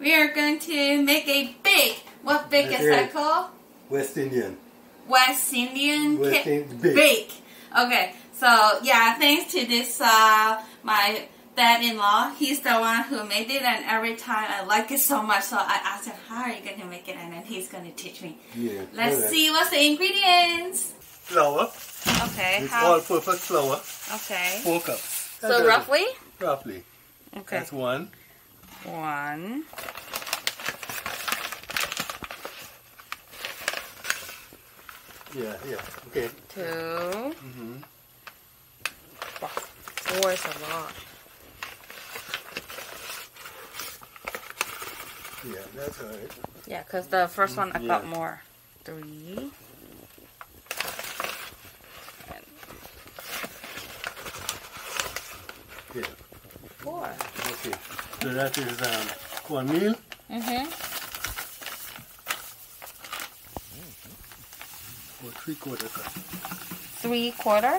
we are going to make a bake. What bake is that called? West Indian. West Indian bake. Okay, so yeah, thanks to this my dad-in-law. He's the one who made it, and every time I like it so much, so I asked him, how are you going to make it, and then he's going to teach me. Yeah. Let's see what's the ingredients. Flour. Okay. It's all-purpose flour. Okay. 4 cups. So roughly? Roughly. Okay. That's 1. 1. Yeah. Okay. 2. Wow, 4 is a lot. Yeah, that's all right. Yeah, because the first one I got more. 3. Yeah. 4. Okay. So that is cornmeal. Or 3/4 cup. 3/4?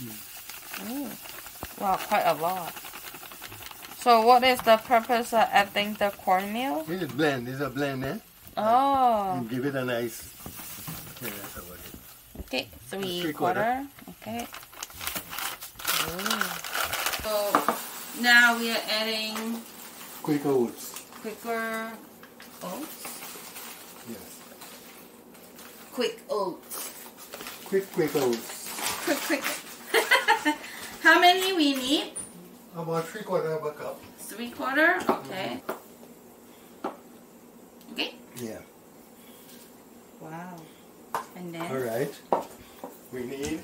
Wow, quite a lot. So what is the purpose of adding the cornmeal? This is blend. This is a blend, eh? Oh. And give it a nice. Yeah, that's about it. Okay, 3/4. Okay. Ooh. So now we are adding Quaker oats. Quaker oats. Yes. Quick oats. Quaker oats. Quick. How many we need? About 3/4 of a cup. 3/4. Okay. Okay. Yeah. Wow. And then. All right. We need.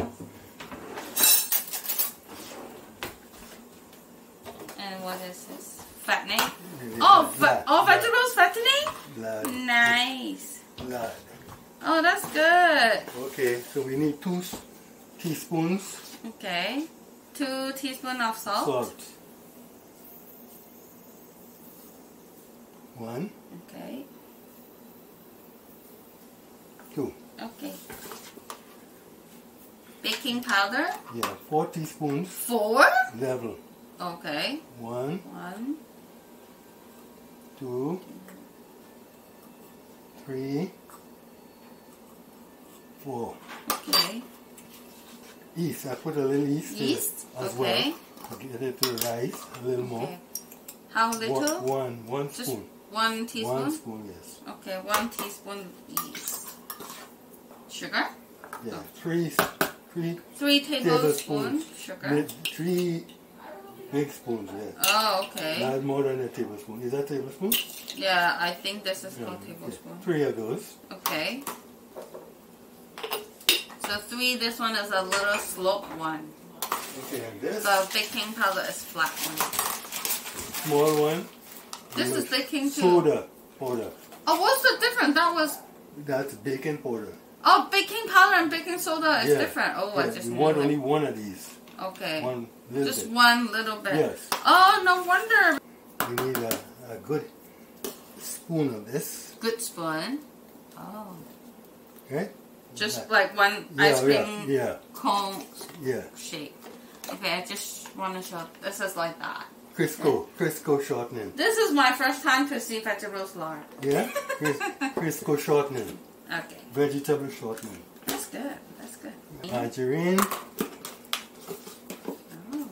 And what is this? Fattening. Blood. Vegetables fattening. Blood. Nice. Blood. Oh, that's good. Okay, so we need 2 teaspoons. Okay. 2 teaspoons of salt. Salt. 1. Okay. 2. Okay. Baking powder. Yeah, 4 teaspoons. 4. Level. Okay. 1, 1, 2, 3, 4. Okay. Yeast. I put a little yeast Yeast. as Okay. well. To get it to rise a little more. Okay. How little? One Just spoon. 1 teaspoon. 1 spoon, yes. Okay, 1 teaspoon yeast. Sugar. Yeah, Oh. 3 tablespoons sugar. 3 big spoons, yes. Oh, okay. Not more than a tablespoon. Is that a tablespoon? Yeah, I think this is called tablespoon. 3 of those. Okay. So 3, this one is a little sloped one. Okay, and this The baking powder is flat one. small one. This is baking too. Soda powder. Oh, what's the difference? That's baking powder. Oh, baking powder and baking soda is different. Oh, I just you knew want it. only one of these. Okay. One little Just bit. one little bit. Yes. Oh, no wonder. You need a good spoon of this. Good spoon. Oh. Okay? Just like one ice cream Yeah. cone Yeah. shape. Okay, I just want to show. This is like that. Crisco shortening. This is my first time to see vegetables lard. Yeah? Crisco shortening. Okay. Vegetable shortening. That's good. That's good. Margarine. Oh.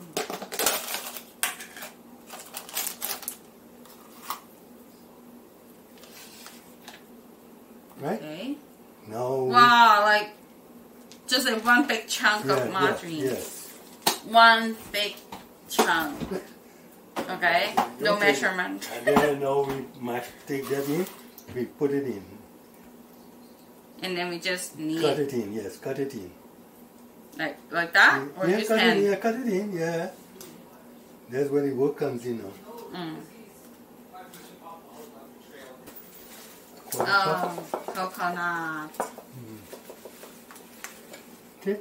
Right? Okay. Now. Wow, like just a one big chunk of margarine. Yes. One big chunk. Okay. No Okay. measurement. And then now we take that in. We put it in. And then we just knead Cut it. it in. Yes, cut it in. Like that? Or Yeah, just cut hand? it in. Yeah, cut it in. Yeah. That's where the work comes in now. Quarter cup. Oh, coconut. Okay.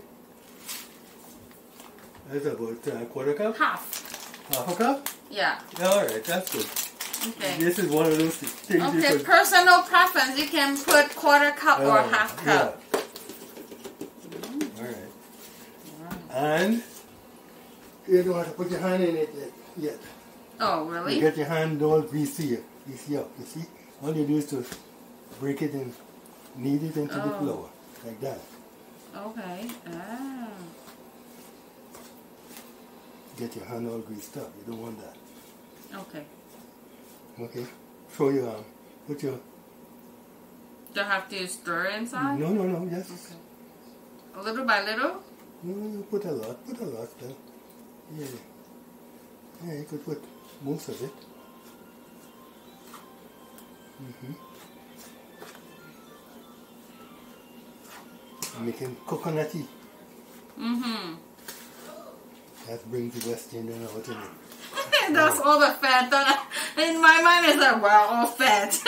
That's about a quarter cup. Half. Half a cup? Yeah. All right, that's good. Okay. This is one of those things. you Okay, could- personal preference. You can put quarter cup or half cup. Yeah. All right. And you don't have to put your hand in it yet. Oh, You really? get your hand all greasy. It's yolk. You see? All you do is to break it and knead it into the flour. Like that. Okay. Ah. Get your hand all greased up. You don't want that. Okay. Okay. Throw your arm. Put your... Do I have to stir inside? No. Just... Okay. A little by little? No, you put a lot. Put a lot there. Yeah. Yeah, you could put most of it. Making coconutty. That brings the West Indian out in it. That's all the fat that in my mind is like, wow, all fat.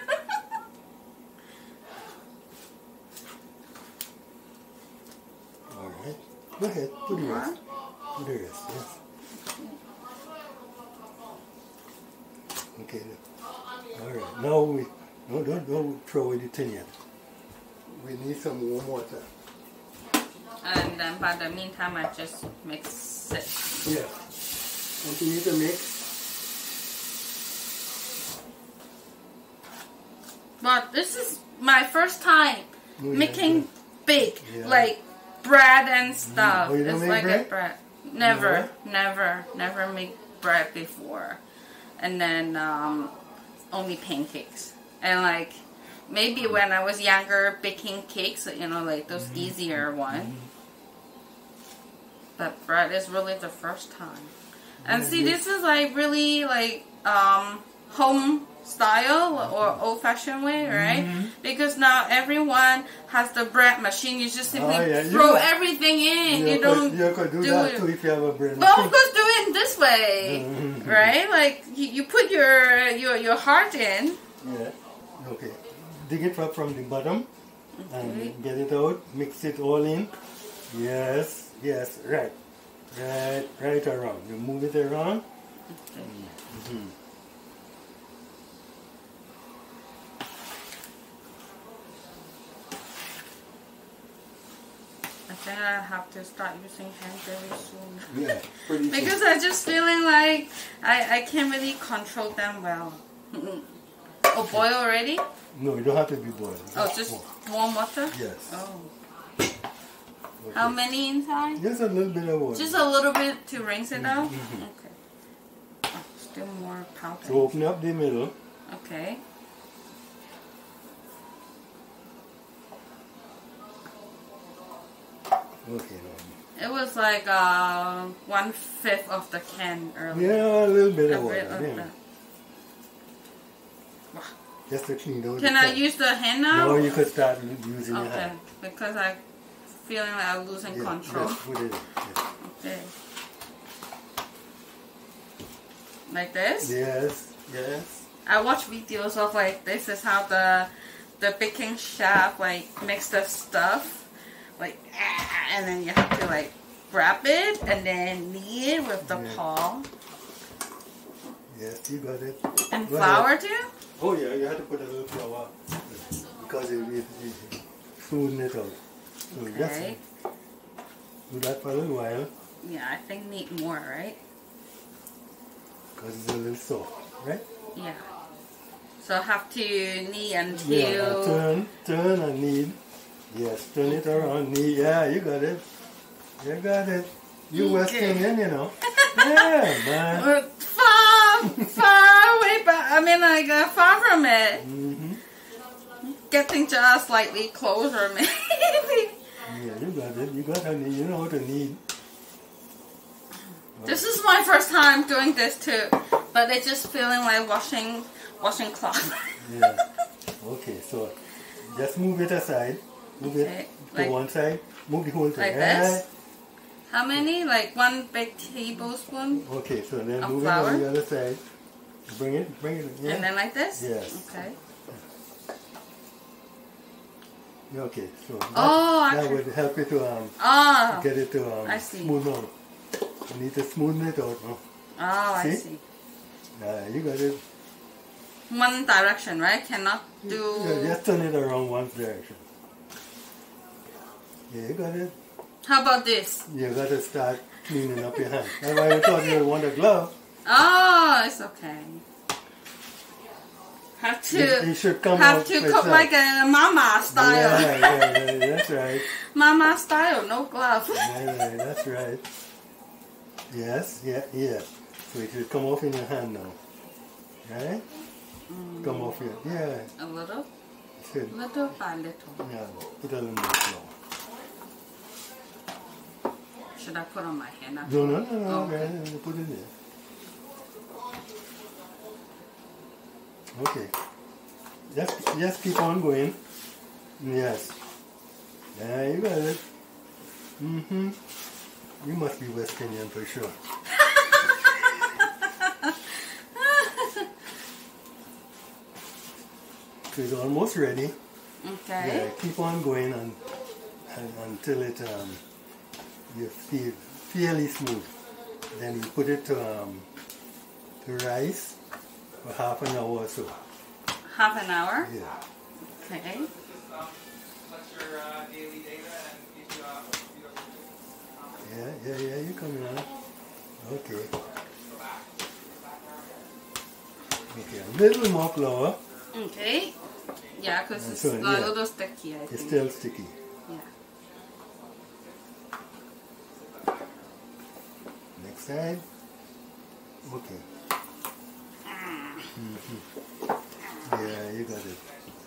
Alright. Go ahead. Put the rest. Put the rest, yes. Okay. Alright. Now we... No, don't throw away the tin yet. We need some warm water. And then by the meantime, I just mix it. Yeah. Continue to mix. But this is my first time making big, Yeah. like bread and stuff. Oh, you don't it's make like bread? a bread. Never make bread before. And then only pancakes. And like maybe when I was younger, baking cakes, you know, like those easier ones. But bread is really the first time. And see, this is like really like home style or old-fashioned way, right? Because now everyone has the bread machine. You just simply throw everything in. You don't You could do that too if you have a bread But machine. of course, do it this way, right? Like you put your heart in. Yeah. Okay. Dig it up from the bottom and get it out. Mix it all in. Yes. Yes. Right. Right around. You move it around. Okay. I think I have to start using hand very soon. Yeah. Pretty soon. Because I'm just feeling like I can't really control them well. Oh, boil already? No, you don't have to be boiled. Oh, just warm water? Yes. Oh. Okay. How many inside? Just a little bit of water. Just a little bit to rinse it out? Okay. Oh, still more powder. So open up the middle. Okay. Okay. It was like 1/5 of the can earlier. Yeah, a little bit of A bit water. of Yeah. that. Wow. Just to clean out. Can the I top. use the hand now? No, you could start using your Okay, hand. because I'm feeling like I'm losing control. Yes, put it in. Okay. Like this? Yes. Yes. I watch videos of like this is how the baking chef like makes the stuff like and then you have to like wrap it and then knead it with the palm. Yes, you got it. And Go flour ahead. too? Oh yeah, you have to put a little flour because it smoothen it out. So Okay. just do that for a little while Yeah, I think need more, right? because it's a little soft, right? Yeah. So I have to knead until Yeah, turn and knead. Yes, turn it around, knead. Yeah, you got it. You got it. You West Indian, you know. Yeah, man. far away, but I mean like far from it. Getting just slightly closer, maybe. Yeah, you got it. You got to knead. You know how to knead. This is my first time doing this too, but it's just feeling like washing cloth. Yeah. Okay, so just move it aside. Move it to like- one side. Move the whole thing. like this? How many? Like 1 big tablespoon? Okay, so then Of move flour? it on the other side. Bring it. Yeah. And then like this? Yes. Okay. Okay, so that, Oh, that actually- would help you to Oh, get it to I see. smooth out. You need to smoothen it out. No? I See? see. You got it. One direction, right? Cannot do... Yeah, just turn it around one direction. Yeah, you got it. How about this? You got to start cleaning up your hand. That's why I thought you would want a glove. Oh, it's okay. Have to It should come have out to by cook itself. like a mama style. Yeah, that's right. Mama style, no glove. Right, that's right. Yes, yeah. So it should come off in your hand now. Right? Come off here. Yeah. A little, Should. little by little. Yeah, put a little more flour. Should I put on my hand? No, Oh, okay. right, put it there. Okay. Just keep on going. Yes. Yeah, you got it. Mm-hmm. You must be West Indian for sure. So it's almost ready. Okay. Yeah, keep on going until it you feel fairly smooth. Then you put it to rice for half an hour or so. Half an hour. Yeah. Okay. Yeah, you're coming on. Okay. Okay, a little more flour. Okay. Yeah, because it's So, a yeah. little sticky, I It's think. still sticky. Yeah. Next side. Okay. Yeah, you got it.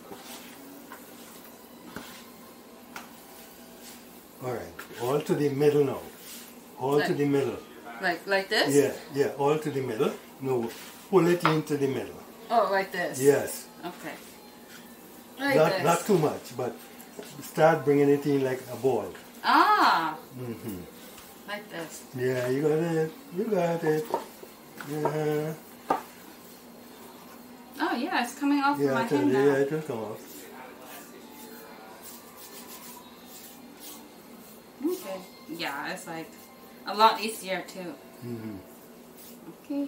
Alright, all to the middle now. All to the middle. Like this? Yeah, all to the middle. No, pull it into the middle. Oh, like this? Yes. Okay. Like this. Not too much, but start bringing it in like a ball. Ah, Mm-hmm. like this. Yeah, you got it. You got it. Yeah. Oh, yeah, it's coming off Yeah, my I tell hand you, now. yeah, it will come off. Okay. Yeah, it's like a lot easier too. Mm-hmm. Okay.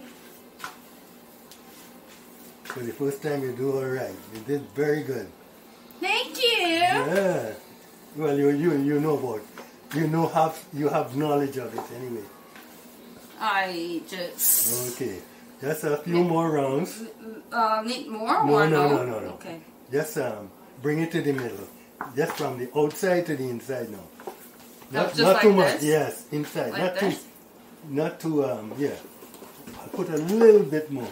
So the first time you do all right. You did very good. Thank you. Yeah. Well, you know about. You have knowledge of it anyway. I just Okay. Just a few more rounds. need more No, or no, no? no. Okay. Just bring it to the middle. Just from the outside to the inside now. Just Not like too much. this? Yes, inside. Like not this? too. Not too. Yeah. I'll put a little bit more.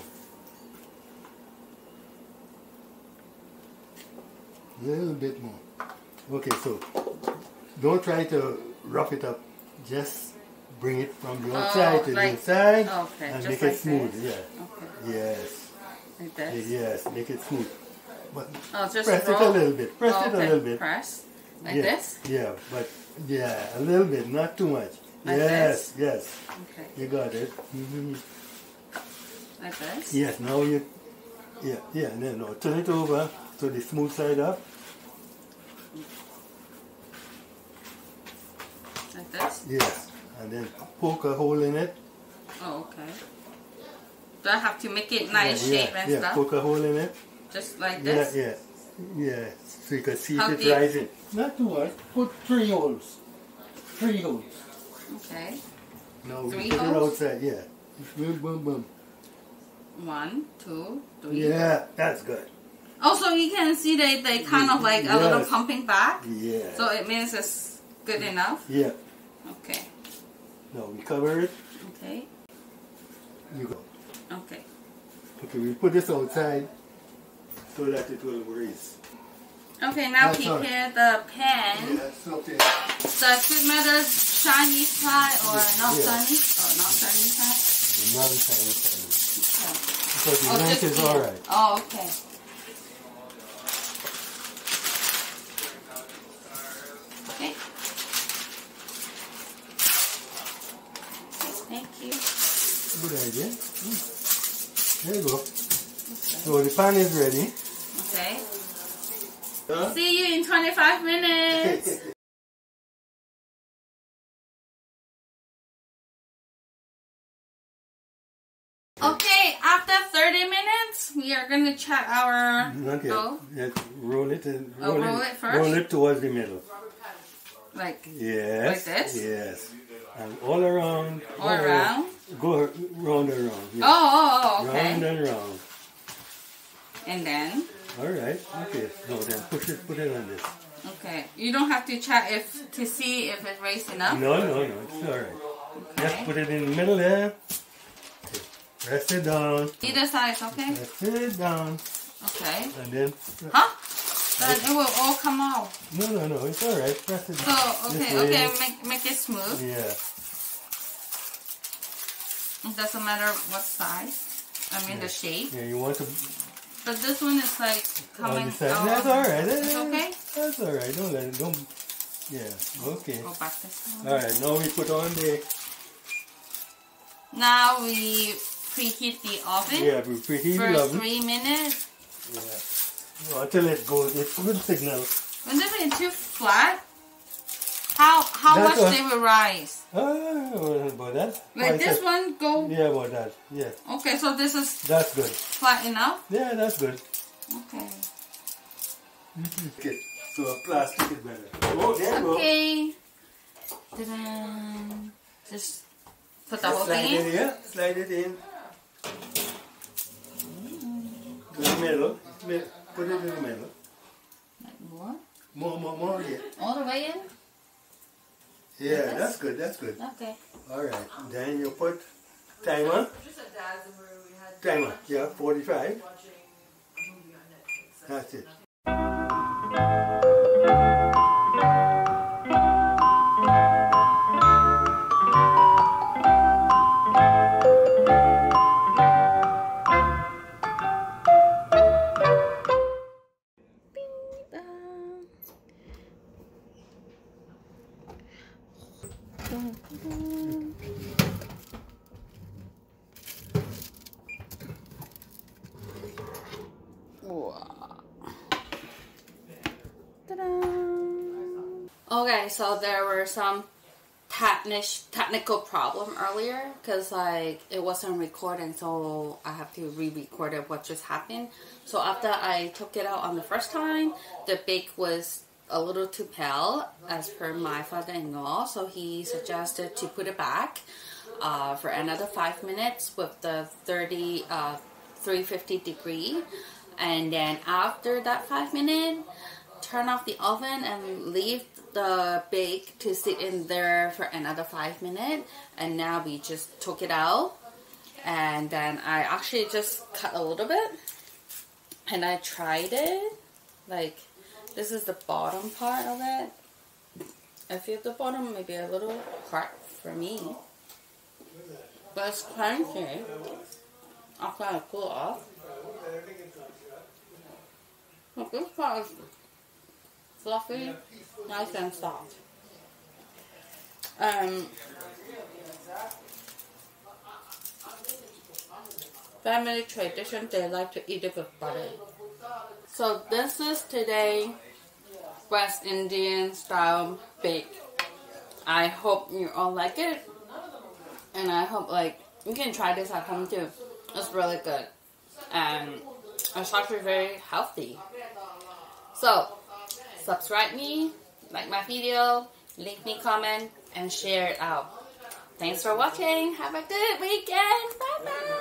Little bit more. Okay, so don't try to rough it up. Just bring it from the outside to the like- inside okay, and just make like it smooth. this? Yeah. Okay. Yes. Like this. Yes. Make it smooth. But Oh, just press roll. it a little bit. Press Oh, it a okay. little bit. Press. Like yeah. this? Yeah, but a little bit, not too much. Like yes, this? yes. Okay. You got it. Mm-hmm. Like this? Yes, now you. Yeah. No. Turn it over to the smooth side up. Like this? Yes, and then poke a hole in it. Oh, okay. Do I have to make it nice yeah, shape and yeah. stuff? Poke a hole in it. Just like this? Yeah. So you can see How if deep? it's rising. Not too much. Put 3 holes. 3 holes. Okay. No, we 3 put it holes? outside. Yeah. Boom, boom, boom. 1, 2, 3. Yeah, that's good. Also, you can see they kind of like a little Yes. pumping back. Yeah. So it means it's good enough. Yeah. Okay. Now we cover it. Okay. You go. Okay. Okay, we put this outside so that it will raise. Okay, now That's all. prepare the pan. Yes, okay. Does it matter Chinese side or not Yeah. Chinese? Or not Chinese side? The non-Chinese side. Okay. Because the Oh, length just is here. alright. Oh, okay. Okay. Thank you. Good idea. There you go. So the pan is ready. Okay. Huh? See you in 25 minutes. Okay, after 30 minutes, we are going to check our Okay. dough. Let's roll it and roll it first? Roll it towards the middle. Like, Yes. Like this? Yes. And all around. all around. Go round and round. Yes. Oh, okay. Round and round. And then? Alright, okay. No, then put it on this. Okay. You don't have to check to see if it's raised enough? No, it's alright. Okay. Just put it in the middle there. Okay. Press it down. Either side is okay? Press it down. Okay. And then... Huh? Then it will all come out. No, it's alright. Press it So, okay, make it smooth. Yeah. It doesn't matter what size. I mean the shape. Yeah, you want to... But this one is like coming out. That's alright. It's okay? That's alright. Don't let it... Don't... Yeah, okay. Go back this one. Alright, now we put on the... Now we preheat the oven. Yeah, we preheat the for oven. 3 minutes. Yeah. Until it goes, it's good signal. When they be too flat, how much they will rise? About that. Like this one go. Yeah, about that. Yeah. Okay, so this is That's good. flat enough. Yeah, that's good. Okay. Okay. So a plastic is better. Oh, there you go. Okay. Ta-da. Just put the whole Slide thing it in. in. Slide it in. To the middle. Put it in the middle. Like more? More, yeah. All the way in? Yeah, that's good, that's good. Okay. Alright, then you put timer. Timer, yeah, 45. That's it. Okay, so there were some technical problem earlier because like it wasn't recording, so I have to re-record it what just happened. So after I took it out on the first time, the bake was a little too pale as per my father-in-law, so he suggested to put it back for another 5 minutes with the 350 degree, and then after that 5 minutes, turn off the oven and leave the bake to sit in there for another 5 minutes. And now we just took it out, and then I actually just cut a little bit and I tried it. Like, this is the bottom part of it. I feel the bottom may be a little hard for me, but it's crunchy after I cool off. Look, this part is fluffy, nice and soft. Family tradition, they like to eat it with butter. So this is today West Indian style bake. I hope you all like it, and I hope like you can try this at home too. It's really good, and it's actually very healthy. So subscribe me, like my video, leave me comment, and share it out. Thanks for watching. Have a good weekend. Bye bye.